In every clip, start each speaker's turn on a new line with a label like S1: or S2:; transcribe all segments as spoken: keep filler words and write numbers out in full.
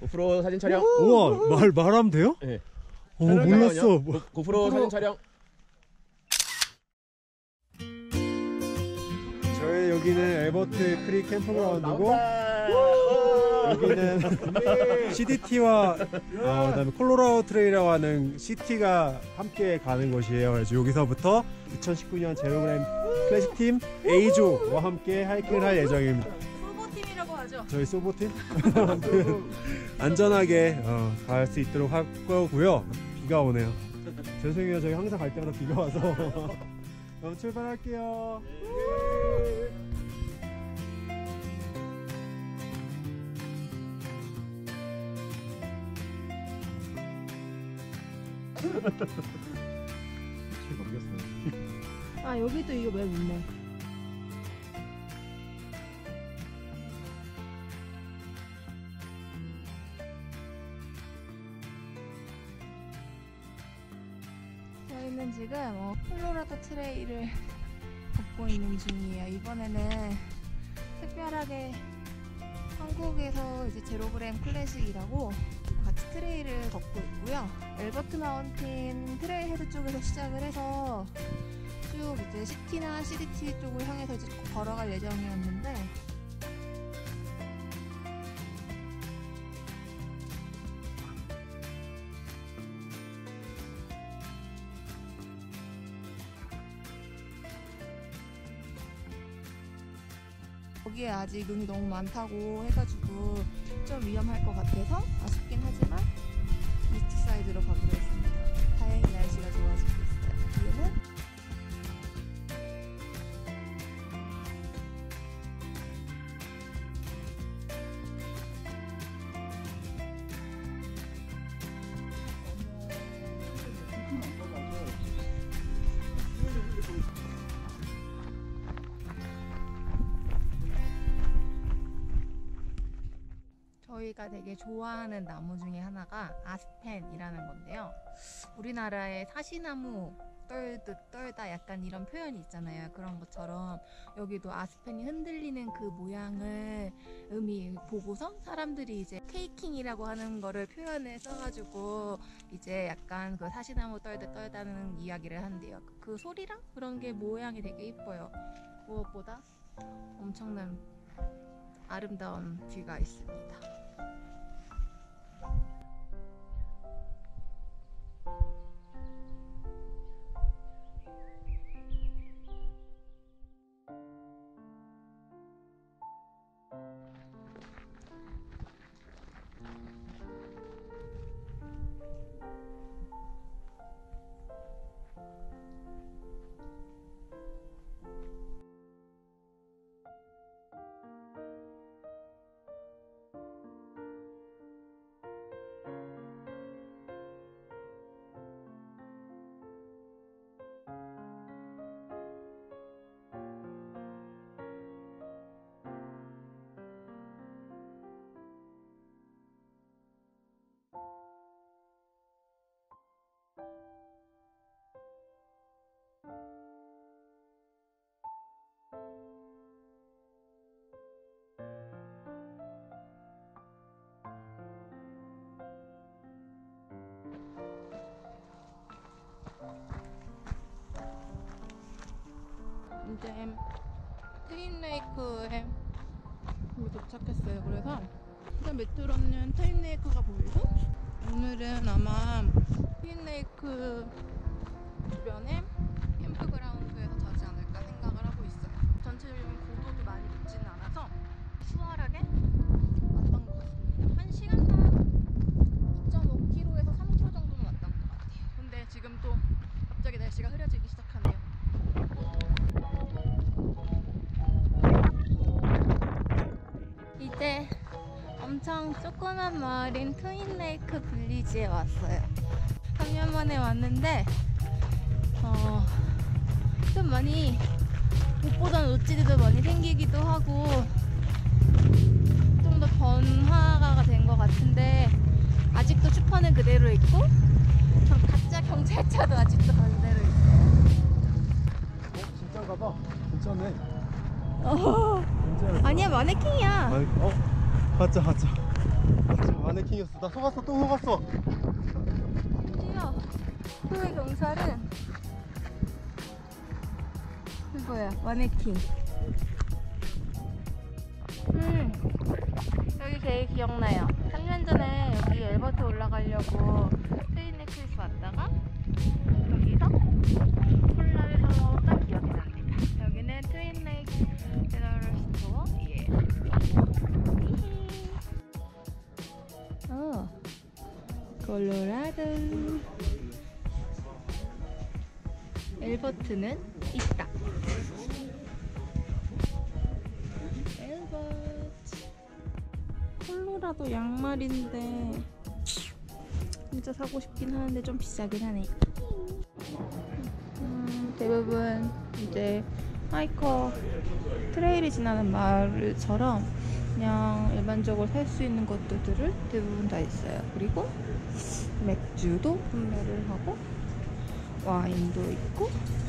S1: 고프로 사진 촬영.
S2: 우와, 말 말하면 돼요?
S1: 네.
S2: 오, 몰랐어.
S1: 고, 고프로 사진 촬영.
S2: 저희 여기는 엘버트 크릭 캠프그라운드고 여기는 씨디티와 어, 그다음에 콜로라도 트레일이라고 하는 씨티가 함께 가는 곳이에요. 그래서 여기서부터 이천십구 년 제로그램 클래식 팀 A조와 함께 하이킹을 할 예정입니다.
S3: 소보팀이라고 하죠.
S2: 저희 소보팀 안전하게 어, 갈 수 있도록 할 거고요. 비가 오네요. 죄송해요. 저희 항상 갈 때마다 비가 와서. 그럼 출발할게요.
S3: 아 여기도 이거 왜 못 넣어? 저희는 지금 어, 콜로라도 트레일을 걷고 있는 중이에요. 이번에는 특별하게 한국에서 이제 제로그램 클래식이라고 같이 트레일을 걷고 있고요. 엘버트 마운틴 트레일 헤드 쪽에서 시작을 해서 쭉 이제 씨티나 씨디티 쪽을 향해서 이제 걸어갈 예정이었는데 거기에 아직 눈이 너무 많다고 해가지고 좀 위험할 것 같아서 아쉽긴 하지만 이스트 사이드로 가기로 했습니다. 다행히 날씨가 좋아지고 있어요. 뒤에는 저희가 되게 좋아하는 나무 중에 하나가 아스펜이라는 건데요. 우리나라의 사시나무 떨듯 떨다 약간 이런 표현이 있잖아요. 그런 것처럼 여기도 아스펜이 흔들리는 그 모양을 의미 보고서 사람들이 이제 케이킹이라고 하는 거를 표현을 써가지고 이제 약간 그 사시나무 떨듯 떨다는 이야기를 한대요. 그 소리랑 그런 게 모양이 되게 이뻐요. 무엇보다 엄청난 아름다운 뷰가 있습니다. 이제 트윈레이크에 도착했어요. 그래서 일단 메트로는 트윈레이크가 보이고 오늘은 아마 트윈레이크 주변에 캠프그라운드에서 자지 않을까 생각을 하고 있어요. 전체적인 고도도 많이 높지는 않아서 수월하게 왔던 것 같습니다. 한 시간 한 이 점 오 킬로미터에서 삼 킬로미터 정도는 왔던 것 같아요. 근데 지금 또 갑자기 날씨가 흐려지기 시작하네요. 이제 엄청 조그만 마을인 트윈레이크 빌리지에 왔어요. 삼 년 만에 왔는데 어, 좀 많이 못 보던 옷지들도 많이 생기기도 하고 좀 더 번화가가 된 것 같은데 아직도 슈퍼는 그대로 있고 가짜 경찰차도 아직도 그대로 있어요.
S2: 어, 진짜인가 봐. 괜찮네.
S3: 어, 아니야, 마네킹이야.
S2: 어? 가짜 가짜. 마네킹이었어. 나 속았어, 또 속았어.
S3: 드디어 후회 경찰은 이거야, 마네킹. 음, 여기 제일 기억나요. 삼 년 전에 여기 엘버트 올라가려고 트윈 넥클스 왔다가 여기서 콜라를 사 먹었던 기억이 납니다. 여기는 트윈 렉 제너럴 스토어예요. 어, 콜로라도. 엘버트는 있다. 엘버트. 콜로라도 양말인데 진짜 사고 싶긴 하는데 좀 비싸긴 하네. 음, 대부분 이제 하이커 트레일이 지나는 마을처럼 그냥 일반적으로 살 수 있는 것들을 대부분 다 있어요. 그리고 맥주도 판매를 하고 와인도 있고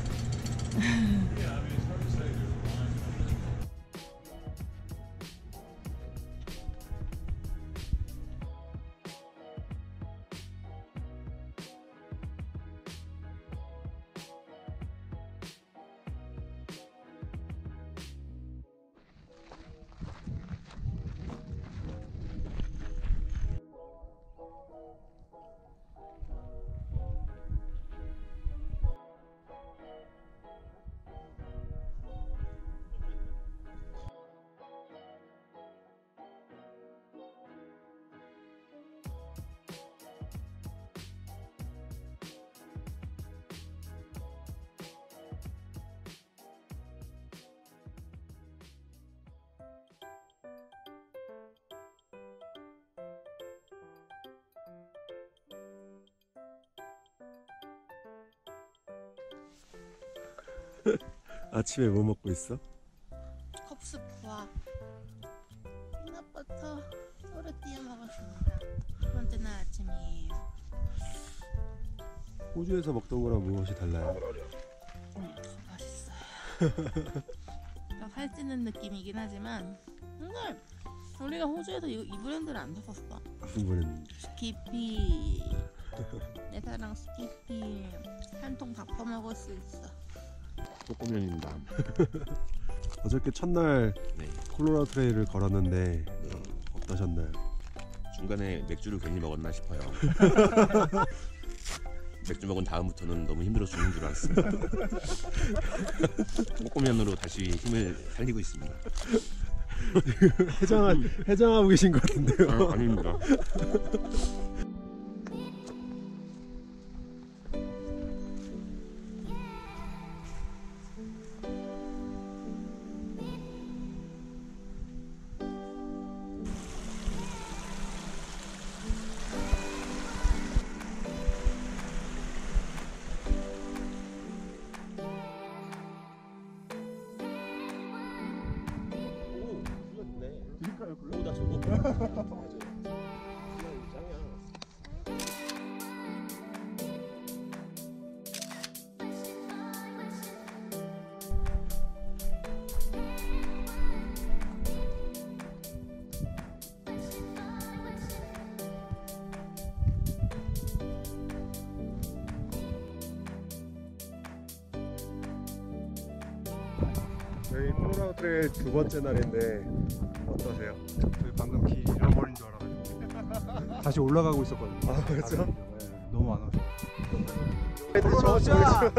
S2: 아침에 뭐 먹고 있어?
S3: 컵스프와 피넛버터 소르띠아 먹었습니다. 두 번째는 아침이에요.
S2: 호주에서 먹던 거랑 무엇이 달라요?
S3: 음, 맛있어요. 살찌는 느낌이긴 하지만 근데 우리가 호주에서 이, 이 브랜드를 안 샀었어.
S2: 무슨 브랜드?
S3: 스키피. 내 사랑 스키피. 한 통 다 퍼먹을 수 있어.
S1: 쪼꼬면입니다.
S2: 어저께 첫날
S1: 네.
S2: 콜로라도 트레일을 걸었는데
S1: 네.
S2: 어떠셨나요?
S1: 중간에 맥주를 괜히 먹었나 싶어요. 맥주 먹은 다음부터는 너무 힘들어 죽는 줄 알았습니다. 쪼꼬면으로 다시 힘을 살리고 있습니다.
S2: 해장하, 해장하고 계신 것 같은데요?
S1: 아, 아닙니다.
S2: 드릴까요?
S1: 오, 나 저거. 맞아요. 짱이야.
S2: 저희 콜로라도 트레일 두 번째 날인데 어떠세요?
S4: 저희 방금 길 잃어버린 줄 알아가지고 다시 올라가고 있었거든요.
S2: 아, 그렇죠?
S4: 네, 너무 안 와서.
S2: 콜로라도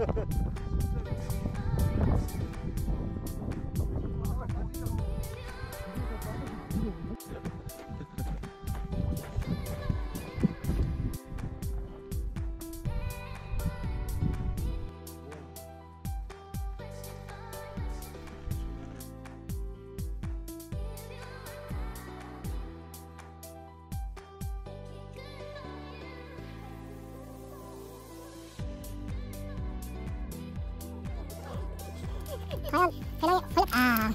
S5: 과연 대량의 걸렸 아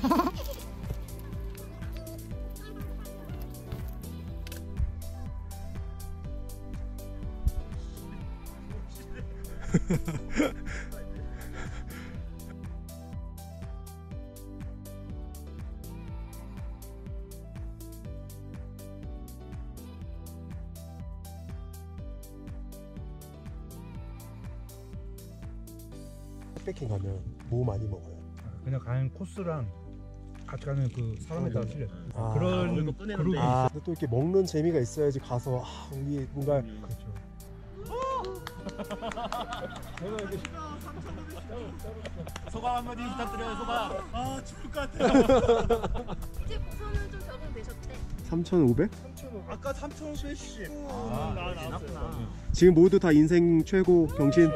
S2: 백패킹 가면 뭐 많이 먹어요?
S4: 그냥 가는 코스랑 같이 가는 그 사람에 따라 틀려.
S2: 아,
S4: 그런 그룹이
S2: 아, 근데 또 이렇게 먹는 재미가 있어야지 가서 아, 우리 뭔가
S4: 그렇죠.
S1: 소감 한마디 부탁드려요. 소감. 아 죽을 것 같아요.
S3: 이제 고선은 좀 적응되셨대.
S2: 삼천오백?
S1: 아까 삼천오백십. 아, 나 나왔어요.
S2: 지금 모두 다 인생 최고 경신.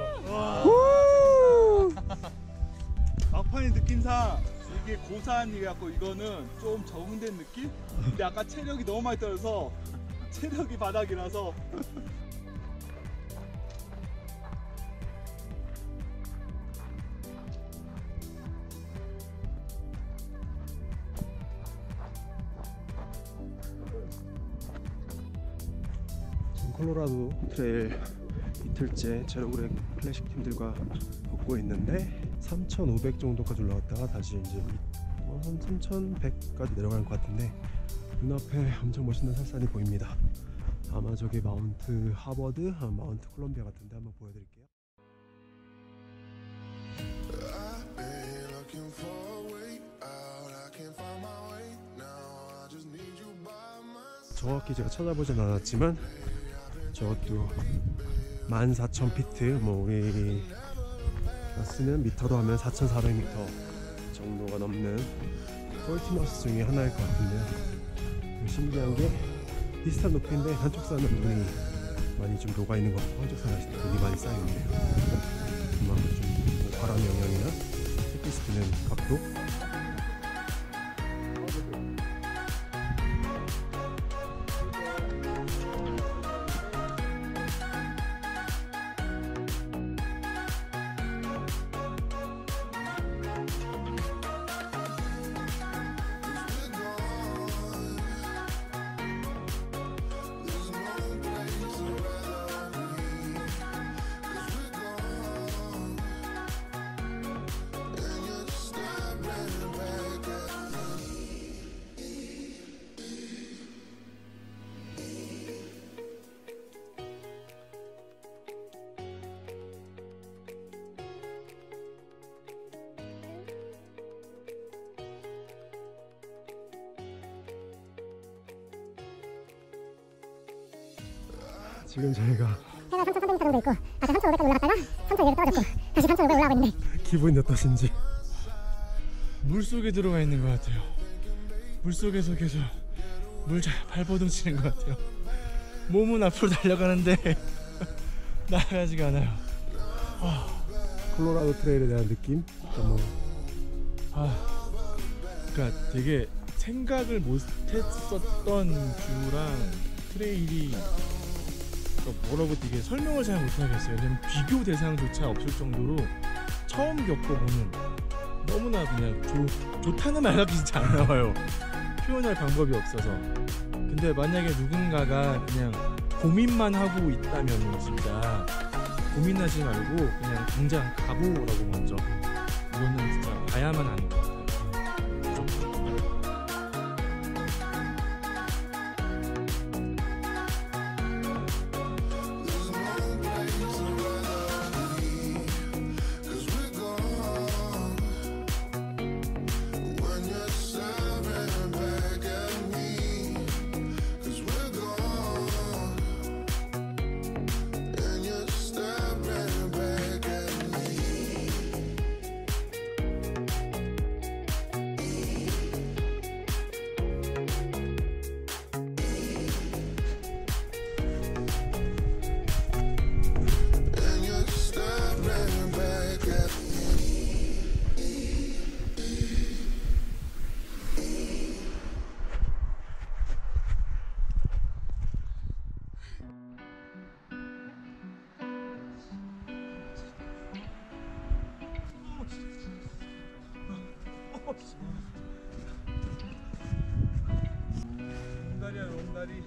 S1: 막판의 느낌상 이게 고산이갖고 이거는 좀 적응된 느낌? 근데 아까 체력이 너무 많이 떨어서 체력이 바닥이라서
S2: 지금 콜로라도 트레일 이틀째 제로그램 클래식 팀들과 걷고 있는데 삼천오백 정도까지 올라갔다가 다시 이제 어, 한 삼천백까지 내려가는 것 같은데 눈앞에 엄청 멋있는 설산이 보입니다. 아마 저게 마운트 하버드, 아, 마운트 콜롬비아 같은데 한번 보여드릴게요. 정확히 제가 찾아보진 않았지만 저것도 만 사천 피트, 뭐 우리가 쓰는 미터로 하면 사천사백 미터 정도가 넘는 폴티너스 중에 하나일 것 같은데요. 신기한 게 비슷한 높이인데 한쪽 산은 눈이 많이 좀 녹아있는 것 같고 한쪽 산은 눈이 많이 쌓여있네요. 그만큼 좀 바람 영향이나 햇빛이 드는 각도, 지금 저희가
S5: 해가 삼천삼백 미터 정도 있고 아까 삼천오백까지 올라갔다가 삼천이백 떨어졌고 다시 삼천오백 올라가고 있는데
S2: 기분이 어떠신지.
S6: 물속에 들어가 있는 것 같아요. 물속에서 계속 물 잘 발버둥 치는 것 같아요. 몸은 앞으로 달려가는데 나아가지가 않아요. 아,
S2: 콜로라도 트레일에 대한 느낌? 뭐
S6: 아, 그러니까 되게 생각을 못했었던 뷰랑 트레일이 그러니까 뭐라고 되게 설명을 잘 못하겠어요. 왜냐면 비교 대상조차 없을 정도로 처음 겪어보는, 너무나 그냥 좋, 좋다는 말밖에 진짜 안 나와요. 표현할 방법이 없어서. 근데 만약에 누군가가 그냥 고민만 하고 있다면 진짜 고민하지 말고 그냥 당장 가보라고 먼저. 이거는 진짜 봐야만 하는 것 같아요.
S1: 롱다리야 롱다리.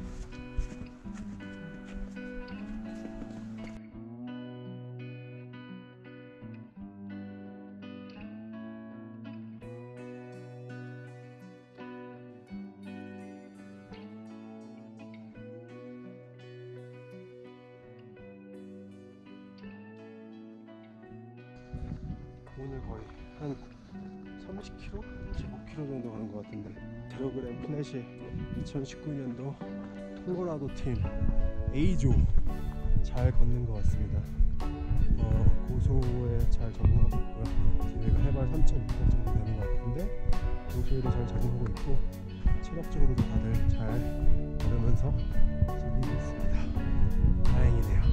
S2: 오늘 거의 한 삼십 킬로미터? 십오 킬로미터 정도 가는 것 같은데 제로그램 플래시 이천십구 년도 콜로라도 팀 A조 잘 걷는 것 같습니다. 어, 고소에 잘 적응하고 있고요. 저희가 해발 삼 점 육 점 정도 되는 것 같은데 고소에도 잘 적응하고 있고 체력적으로도 다들 잘 걸으면서 즐기고 있습니다. 다행이네요.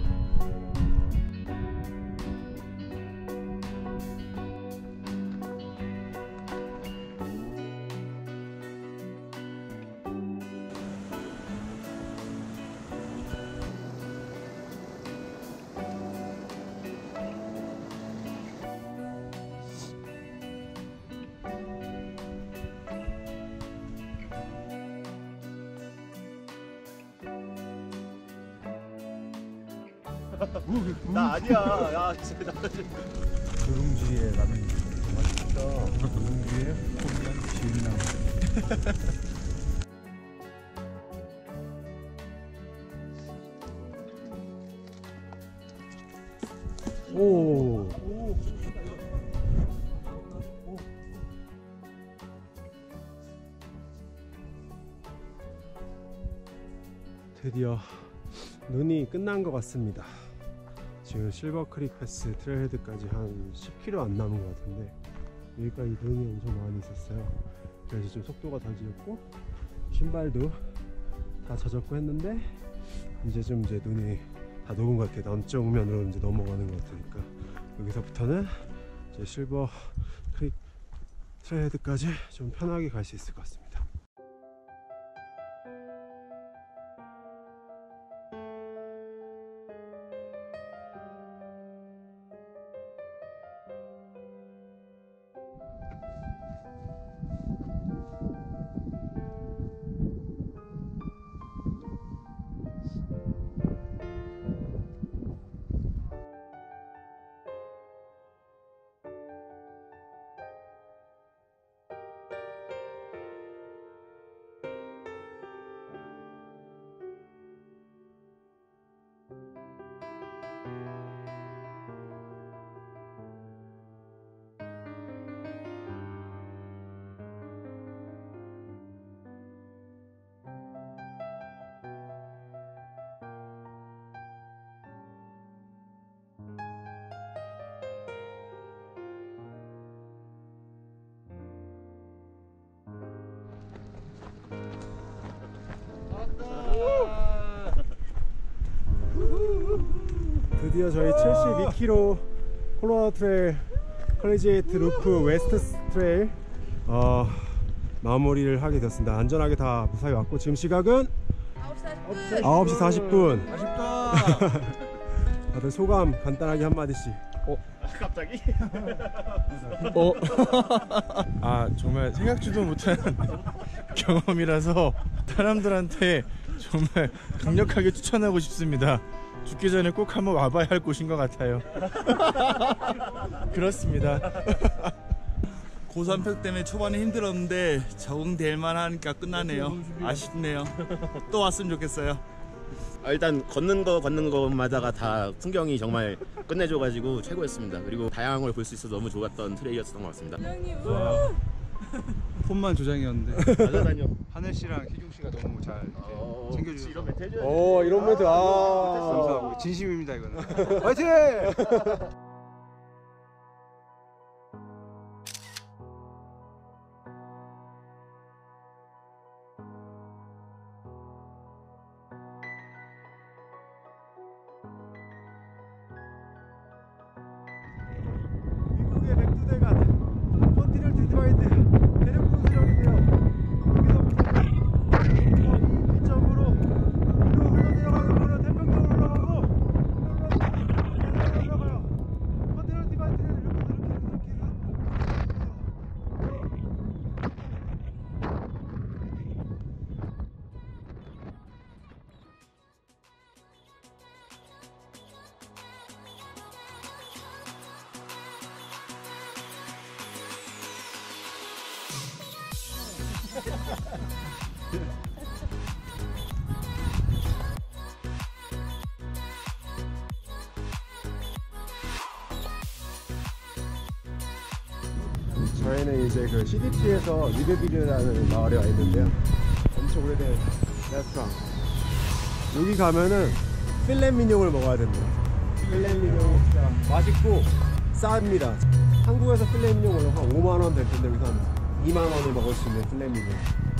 S7: 나 아니야. 야, 진짜 나.
S4: 누룽지에 라면이 맛있다. 누룽지에 코리안 지은나무.
S2: 오. 드디어 눈이 끝난 것 같습니다. 지금 실버크릭 패스 트레일헤드까지 한 십 킬로미터 안 남은 것 같은데 여기까지 눈이 엄청 많이 있었어요. 그래서 좀 속도가 더 지었고 신발도 다 젖었고 했는데 이제 좀 이제 눈이 다 녹은 것 같아요. 남쪽면으로 이제 넘어가는 것 같으니까 여기서부터는 이제 실버크릭 트레일헤드까지 좀 편하게 갈 수 있을 것 같습니다. 드디어 저희 칠십이 킬로미터 콜로라도 트레일 컬리지에이트 루프 웨스트 트레일 어, 마무리를 하게 되었습니다. 안전하게 다 무사히 왔고 지금 시각은 아홉 시 사십 분.
S1: 아쉽다.
S2: 다들 소감 간단하게 한마디씩.
S6: 어?
S7: 갑자기?
S6: 어? 아 정말 생각지도 못한 경험이라서 사람들한테 정말 강력하게 추천하고 싶습니다. 죽기 전에 꼭 한번 와봐야 할 곳인 것 같아요. 그렇습니다.
S1: 고산병 때문에 초반에 힘들었는데 적응될 만하니까 끝나네요. 아쉽네요. 또 왔으면 좋겠어요.
S7: 아, 일단 걷는 거 걷는 거마다가 다 풍경이 정말 끝내줘가지고 최고였습니다. 그리고 다양한 걸 볼 수 있어서 너무 좋았던 트레일이었던 것 같습니다.
S4: 폰만 조장이었는데
S7: 날아다녀.
S4: 하늘 씨랑 희중 씨가 너무 잘
S7: 어,
S4: 챙겨주셔서
S7: 이런 멘트 해줘야지.
S2: 오 이런 멘트 아
S4: 감사하고 진심입니다 이거는. 화이팅!
S2: 미국의 백두대간 컨티넨탈 디바이드 대륙 분수령인데요. 여기서부터 이점으로 위로 흘러 내려가는 거는 태평양으로 올라가고 계속 올라가요. 컨티넨탈 디바이드를 이렇게 이렇게 이렇게 해서 저희는 이제 그 씨디티에서 리베빌이라는 마을에 와 있는데요. 엄청 오래된 레스토랑. 여기 가면은 필렛미뇽을 먹어야 됩니다. 필렛미뇽 진짜 맛있고 쌉니다. 한국에서 필렛미뇽 원래 한 오만 원 될 텐데 여기서 한 이만 원을 먹을 수 있는 필렛미뇽.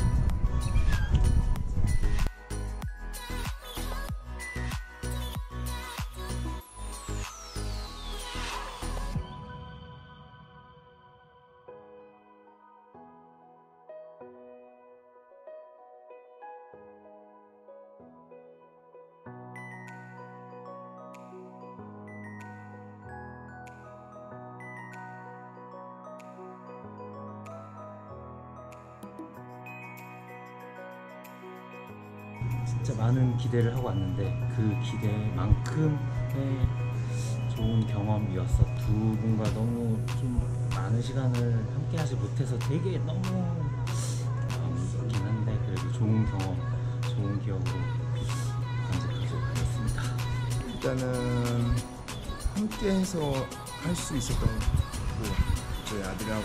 S8: 진짜 많은 기대를 하고 왔는데 그 기대만큼의 좋은 경험이었어. 두 분과 너무 좀 많은 시간을 함께 하지 못해서 되게 너무 아쉽긴 한데 그래도 좋은 경험, 좋은 기억으로 간직하고 가겠습니다.
S9: 일단은 함께해서 할 수 있었던 거, 저희 아들하고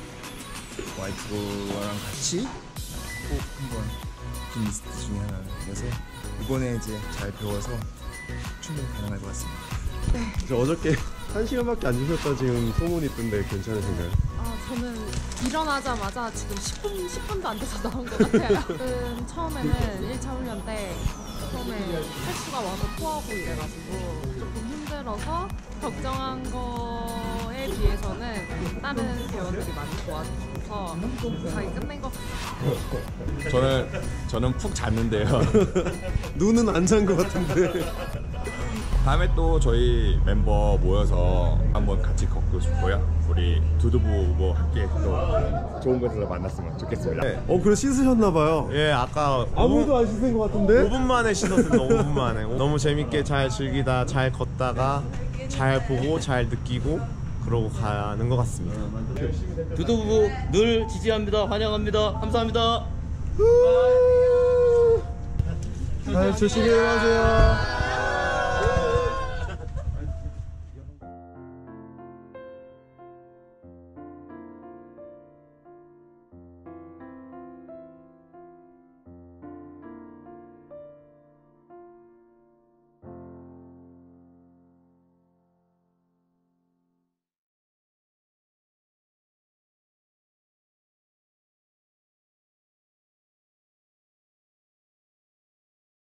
S9: 와이프랑 같이 꼭 한번 긴 리스트 중에 하나는 그래서 이번에 이제 잘 배워서 충분히 가능할 것 같습니다.
S2: 저 어저께 한 시간밖에 안 주셨다 지금 소문이 있던데 괜찮으신가요?
S10: 아, 저는 일어나자마자 지금 십 분, 십 분도 안 돼서 나온 것 같아요. 음, 처음에는 일 차 훈련 때 처음에 횟수가 와서 토하고 이래가지고 조금 힘들어서 걱정한 거에 비해서는 다른 배우들이 많이 도와줘서 잘 끝낸 것 같아요.
S11: 저는 저는 푹 잤는데요.
S2: 눈은 안 잔 것 같은데.
S11: 다음에 또 저희 멤버 모여서 한번 같이 걷고 싶고요. 우리 두두부 뭐 함께 또 좋은 곳에서 만났으면 좋겠습니다. 네.
S2: 어 그래 씻으셨나봐요.
S11: 예, 아까
S2: 아무도 안 씻은 것 같은데?
S11: 오 분 만에 신었습니다. 오 분 만에. 너무 재밌게 잘 즐기다, 잘 걷다가 잘 보고 잘 느끼고 그러고 가는 것 같습니다.
S12: 두두부 늘 지지합니다. 환영합니다. 감사합니다.
S2: 잘 조심히 가세요.